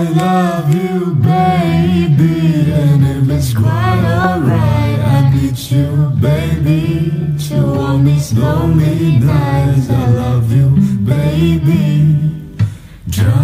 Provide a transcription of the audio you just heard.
I love you, baby, and if it's quite alright, I need you, baby, to hold me, slow me nights. I love you, baby.